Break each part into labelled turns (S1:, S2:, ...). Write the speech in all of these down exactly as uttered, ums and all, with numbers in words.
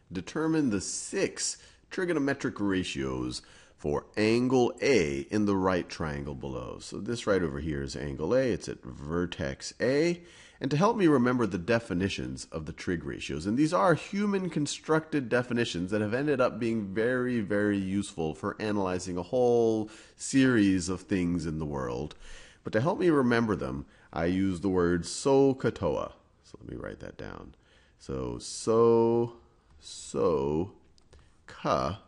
S1: Determine the six trigonometric ratios for angle A in the right triangle below. So this right over here is angle A. It's at vertex A. And to help me remember the definitions of the trig ratios, and these are human constructed definitions that have ended up being very, very useful for analyzing a whole series of things in the world. But to help me remember them, I use the word SOHCAHTOA. So let me write that down. So so, so, ka,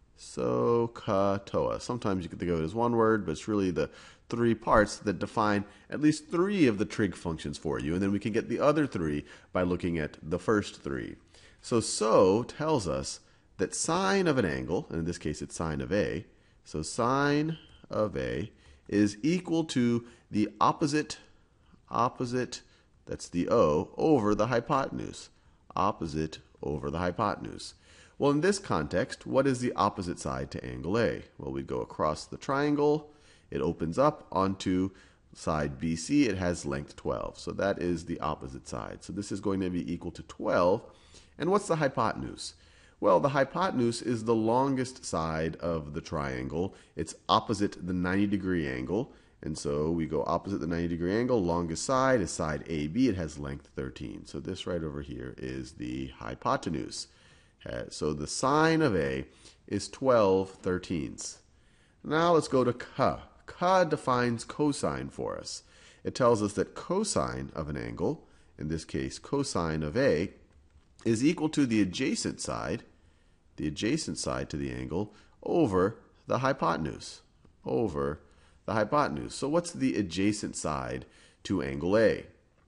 S1: SOHCAHTOA. Sometimes you can think of it as one word, but it's really the three parts that define at least three of the trig functions for you. And then we can get the other three by looking at the first three. So so tells us that sine of an angle, and in this case it's sine of A, so sine of A is equal to the opposite, opposite, that's the O, over the hypotenuse. Opposite over the hypotenuse. Well, in this context, what is the opposite side to angle A? Well, we go across the triangle. It opens up onto side B C. It has length twelve. So that is the opposite side. So this is going to be equal to twelve. And what's the hypotenuse? Well, the hypotenuse is the longest side of the triangle. It's opposite the ninety degree angle. And so we go opposite the ninety degree angle. Longest side is side A B. It has length thirteen. So this right over here is the hypotenuse. So the sine of A is twelve thirteenths. Now let's go to ka. Ka defines cosine for us. It tells us that cosine of an angle, in this case cosine of A, is equal to the adjacent side, the adjacent side to the angle, over the hypotenuse. Over the hypotenuse. So what's the adjacent side to angle A?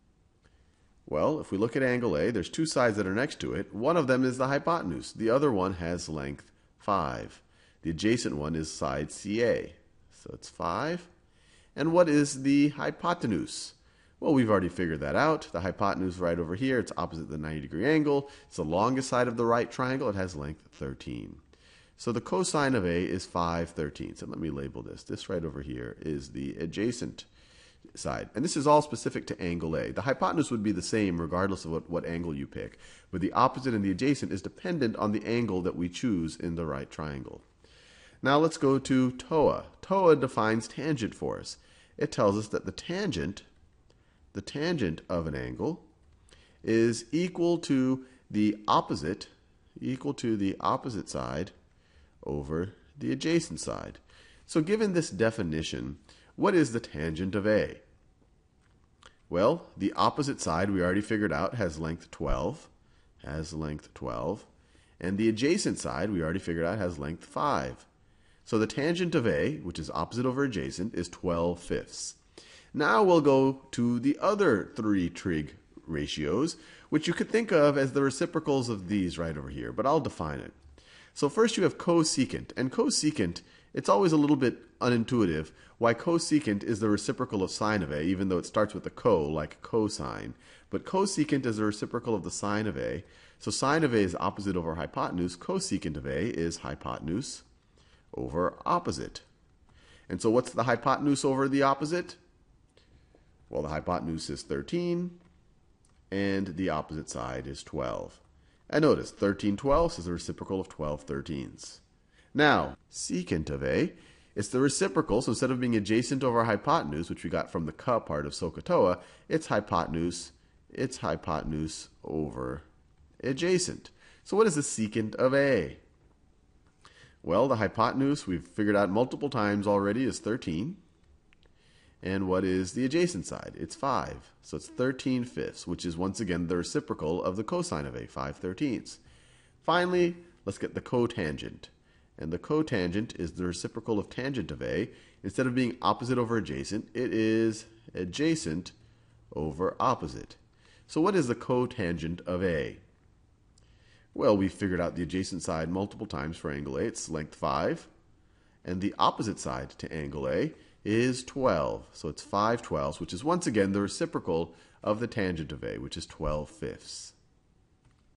S1: Well, if we look at angle A, there's two sides that are next to it. One of them is the hypotenuse. The other one has length five. The adjacent one is side C A. So it's five. And what is the hypotenuse? Well, we've already figured that out. The hypotenuse right over here, it's opposite the ninety degree angle. It's the longest side of the right triangle. It has length thirteen. So the cosine of A is five thirteenths. And let me label this. This right over here is the adjacent side. And this is all specific to angle A. The hypotenuse would be the same regardless of what, what angle you pick. But the opposite and the adjacent is dependent on the angle that we choose in the right triangle. Now let's go to TOA. TOA defines tangent for us. It tells us that the tangent, the tangent of an angle is equal to the opposite, equal to the opposite side over the adjacent side. So given this definition, what is the tangent of A? Well, the opposite side we already figured out has length twelve, has length twelve, and the adjacent side we already figured out has length five. So the tangent of A, which is opposite over adjacent, is twelve fifths. Now we'll go to the other three trig ratios, which you could think of as the reciprocals of these right over here, but I'll define it. So first you have cosecant, and cosecant, it's always a little bit unintuitive why cosecant is the reciprocal of sine of A, even though it starts with a co, like cosine. But cosecant is the reciprocal of the sine of A. So sine of A is opposite over hypotenuse. Cosecant of A is hypotenuse over opposite. And so what's the hypotenuse over the opposite? Well, the hypotenuse is thirteen, and the opposite side is twelve. And notice, thirteen twelfths is the reciprocal of twelve thirteenths. Now, secant of A, it's the reciprocal, so instead of being adjacent over hypotenuse, which we got from the ka part of SOHCAHTOA, it's hypotenuse, it's hypotenuse over adjacent. So what is the secant of A? Well, the hypotenuse, we've figured out multiple times already, is thirteen. And what is the adjacent side? It's five. So it's thirteen fifths, which is once again the reciprocal of the cosine of A, five thirteenths. Finally, let's get the cotangent. And the cotangent is the reciprocal of tangent of A. Instead of being opposite over adjacent, it is adjacent over opposite. So what is the cotangent of A? Well, we figured out the adjacent side multiple times for angle A. It's length five. And the opposite side to angle A is twelve. So it's five twelfths, which is once again the reciprocal of the tangent of A, which is twelve fifths.